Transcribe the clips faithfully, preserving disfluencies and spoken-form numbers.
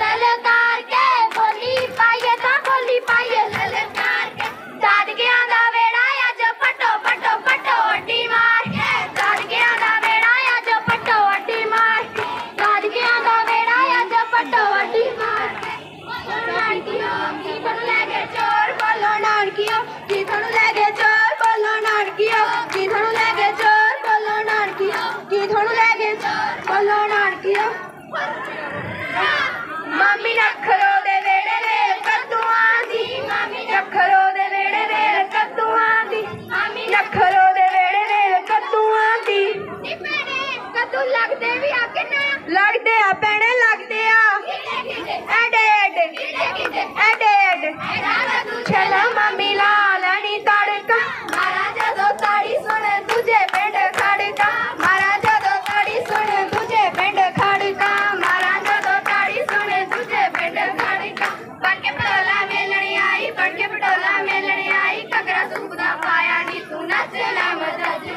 ललकार के बोली पाइए ता बोली पाइए ललकार के दादगियां दा वेड़ा अज पटो पटो पटो अड्डी मार के दादगियां दा वेड़ा अज पटो अड्डी मार के दादगियां दा वेड़ा अज पटो अड्डी मार के नानकियों की थन लेके चोर बोलो नानकियों की थन लेके चोर बोलो नानकियों की थन लेके चोर बोलो नानकियों की थन लेके चोर बोलो नानकियों मामी नखरो दे वेड़े वे कद्दूआं दी मामी नखरो दे वेड़े वे कद्दूआं दी मामी नखरो दे वेड़े वे कद्दूआं दी नी भैणे कद्दू लगदे भी आ के ना लगदे आ भैणे लगदे आ एडे एडे एडे एडे चलो मामी ला लैनी तड़का मारा जदों ताड़ी सुन तुझे पिंड खड़का मारा जदों ताड़ी सुन तुझे पिंड खड़का मारा जदों ताड़ी सुन तुझे पिंड खड़का बन के पटोला मेलने आई बन के पटोला मेलने आई घगरा सुखदा पाया नी तू नच लै मदद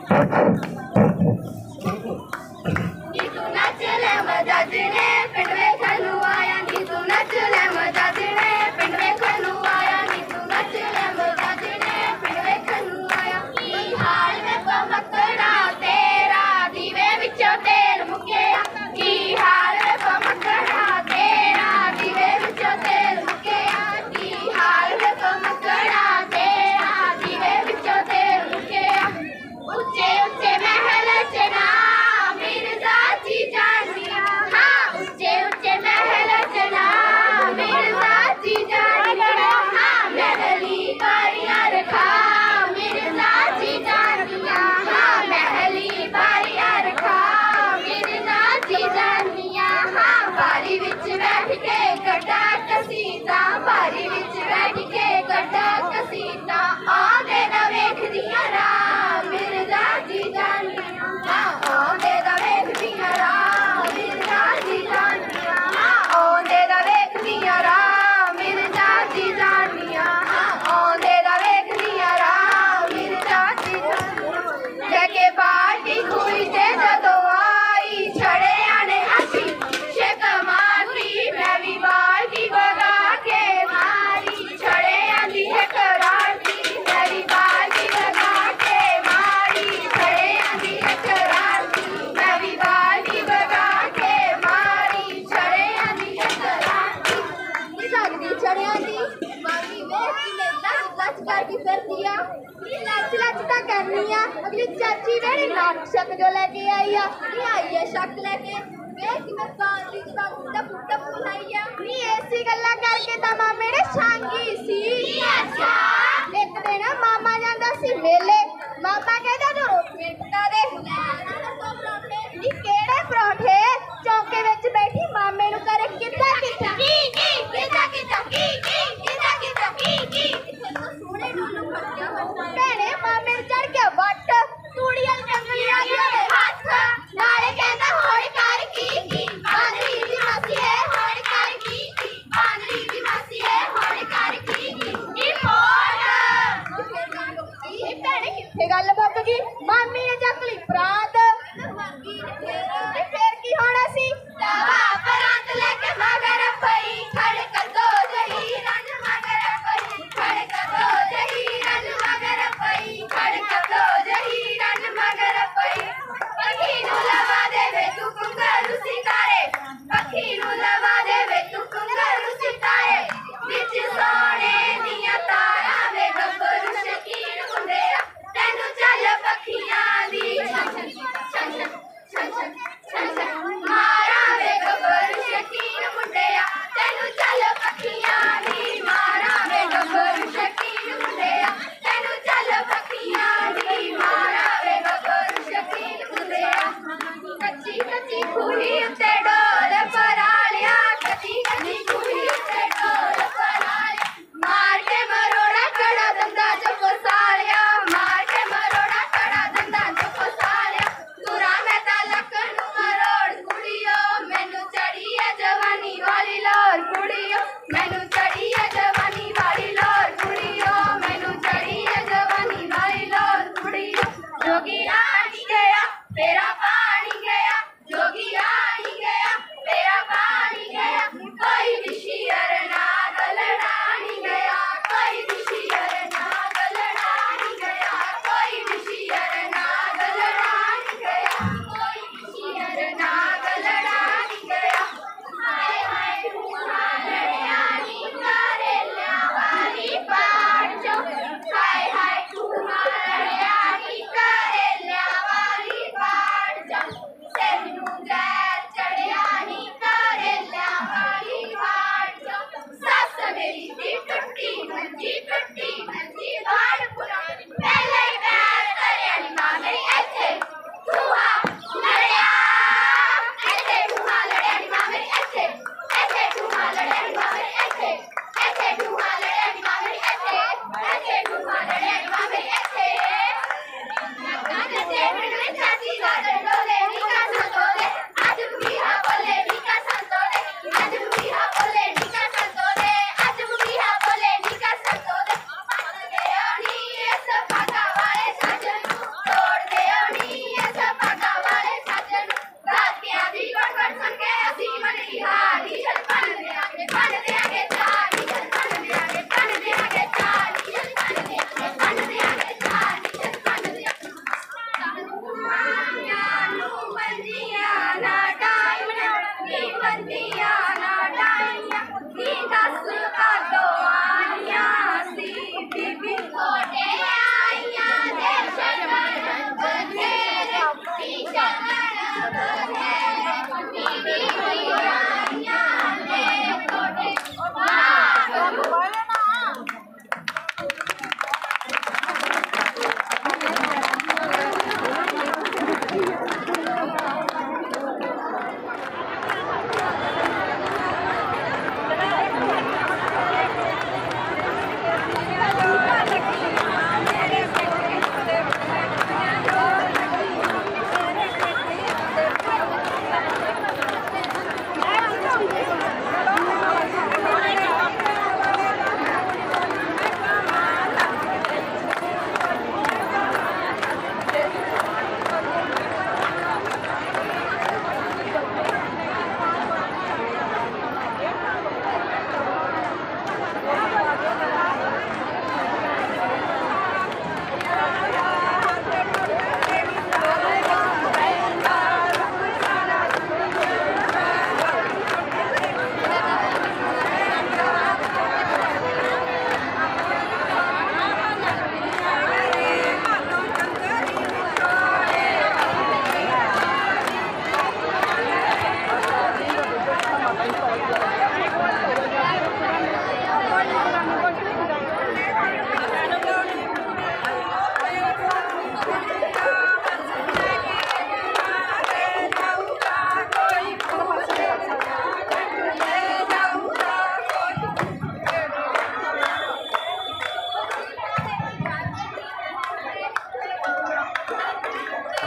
नी तू नच लै मदद ने पिंड वेखण नूं आया नी तू नच लै मदद ने पिंड वेखण नूं आया नी तू नच लै मदद ने पिंड वेखण नूं आया की हाल वे पमकड़ा तेरा दीवे विचों तेल मुक्किया की हाल वे पमकड़ा तेरा दीवे विचों तेल मुक्किया की हाल वे पमकड़ा तेरा दीवे विचों तेल मुक्किया उच्चे उच्चे महल च ना मिर्जा जी जानिया हाँ उच्चे उच्चे महल च ना मिर्जा जी जानिया हाँ महली बारियां रखा मिर्जा जी जानिया हाँ महली बारियां रखा मिर्जा जी जानिया हाँ बारी विच बैठ के कटा कसीदा बारी विच बैठ के कटा कसीदा आंदे दा वेखदियां राह मिर्जा जी जानिया हाँ आंदे दा वेखदियां राह मिर्जा जी जानिया हाँ आंदे दा वेखदियां राह मिर्जा जी जानिया हाँ आंदे दा वेखदियां राह मिर्जा जी जानिया लेके पार्टी हुई ते जदों आई छड़े आने हसी शेक मारती मैं भी बाल्टी बगा के मारी छड़े आंदी है करारती मैं भी बाल्टी बगा के मारी छड़े आंदी है करारती मैं भी बाल्टी बगा के मारी छड़े आंदी है करारती नी लगदी छड़ियां दी मामी वेख के लच लच करके फिरदी आ नी लच लच तां करनी आ अगली चाची वेड़ी नाक शक जो लेके आई आ नी आई है शक लेके वेख के मैं बांदी जवाब टप टप बनाई आ नी ऐसी गल्ला करके तां मामे ने छांगी सी अच्छा एक दिन मामा ਜਾਂਦਾ ਸੀ ਮੇਲੇ ਮਾਮਾ ਕਹਿੰਦਾ ਤੂੰ ਰੋਟੀ ਪਕਾ ਦੇ ਨੀ ਕਿਹੜੇ ਪਰੌਂਠੇ ਚੌਂਕੇ ਵਿੱਚ ਬੈਠੀ ਮਾਮੇ ਨੂੰ ਕਰੇ ਕਿੱਦਾਂ ਕਿੱਦਾਂ ਕੀ ਕੀ ਕਿੱਦਾਂ ਕਿੱਦਾਂ ਕੀ ਕੀ ਕਿੱਦਾਂ ਕਿੱਦਾਂ ਕੀ ਕੀ ਸੋਹਣੇ ਨੂੰ ਫੜਿਆ ਭੈਣੇ ਮਾਮੇ ਨੂੰ ਚੜ ਗਿਆ ਵੱਟ ਤੂੜੀਆਂ ਜੰਗਲੀ ਆ ਗਏ ਹੱਥ ਨਾਲੇ ਕਹਿੰਦਾ ਹੋੜ ਕਰ ਕੀ ਕੀ ਬਾਂਦਰੀ ਦੀ ਮਾਸੀ ਹੈ ਹੋੜ ਕਰ ਕੀ ਕੀ ਬਾਂਦਰੀ ਦੀ ਮਾਸੀ ਹੈ ਹੋੜ ਕਰ ਕੀ ਕੀ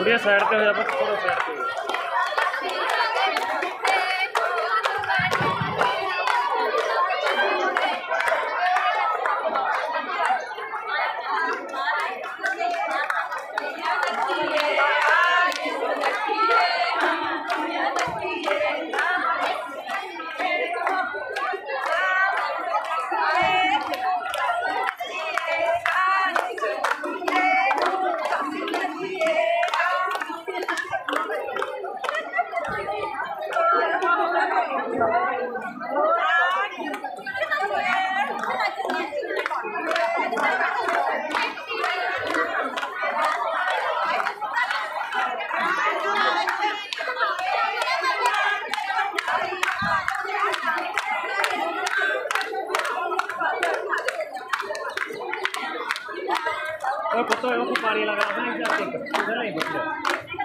बुढ़िया साइड पे हो जा, थोड़ा साइड पे हो। और पता है वो पानी लगा था नहीं जाते इधर नहीं बचले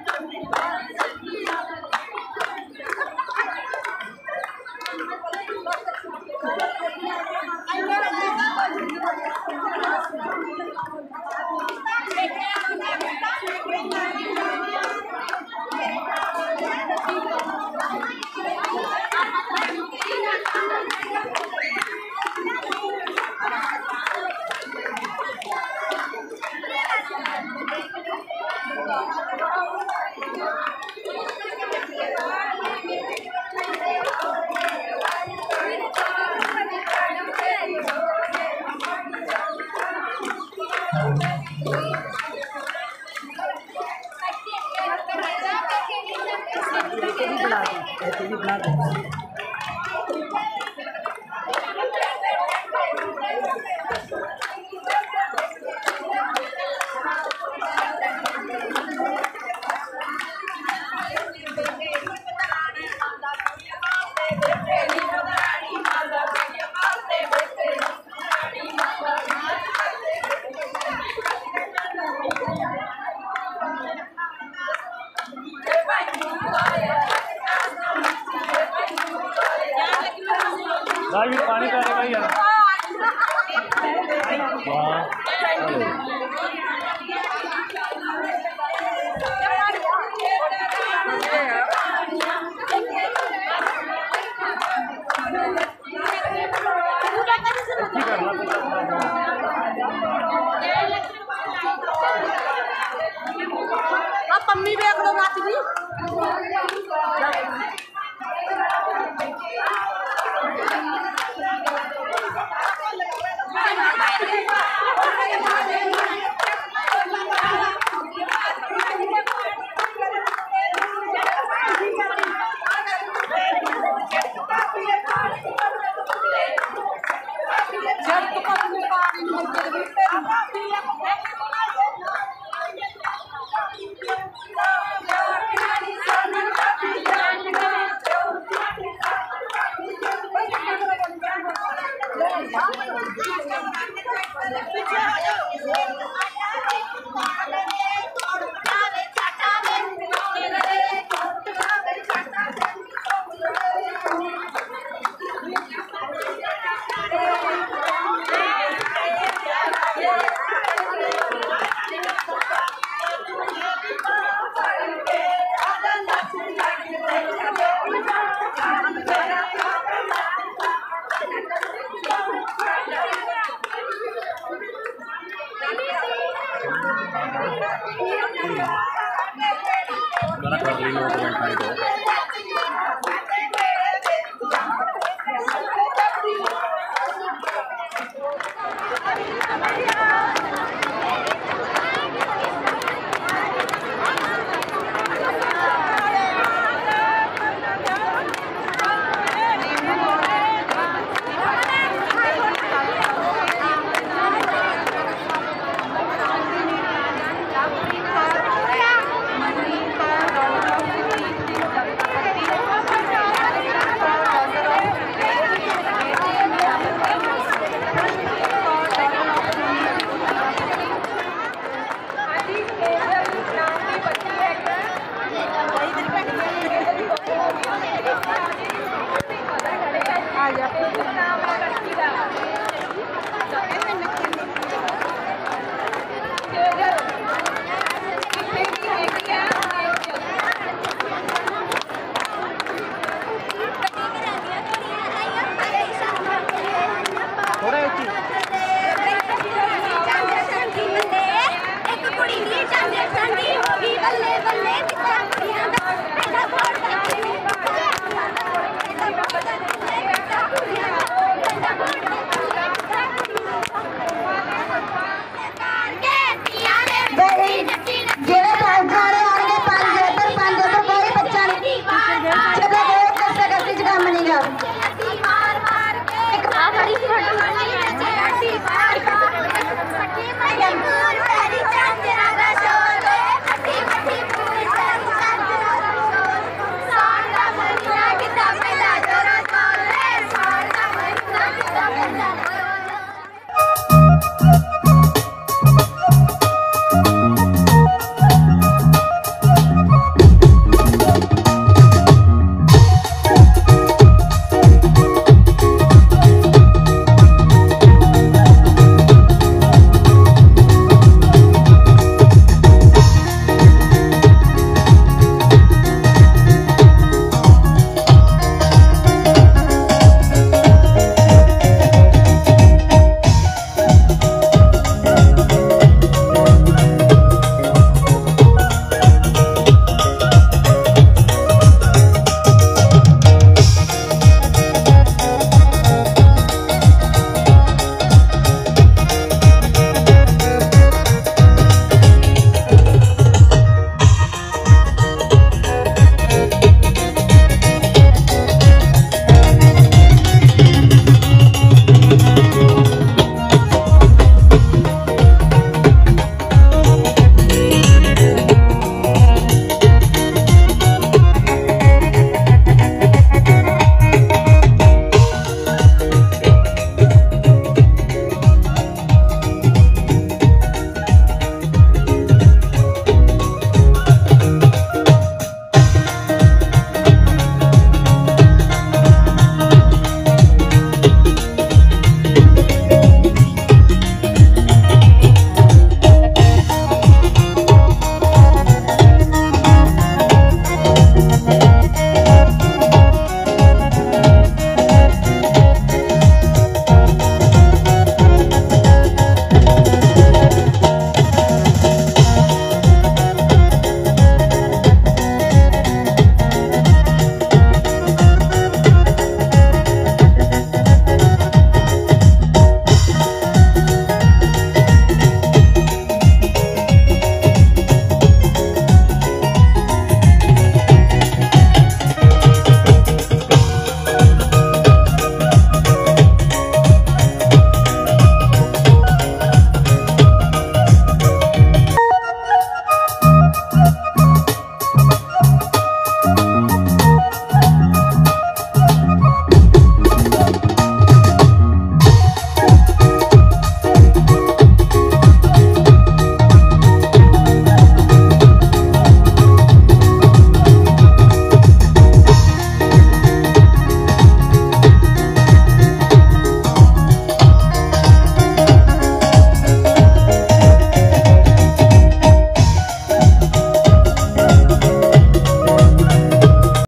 भाई पानी का भाई यार आप पम्मी देख लो नाच दी Mana kalau ini mau komentar itu?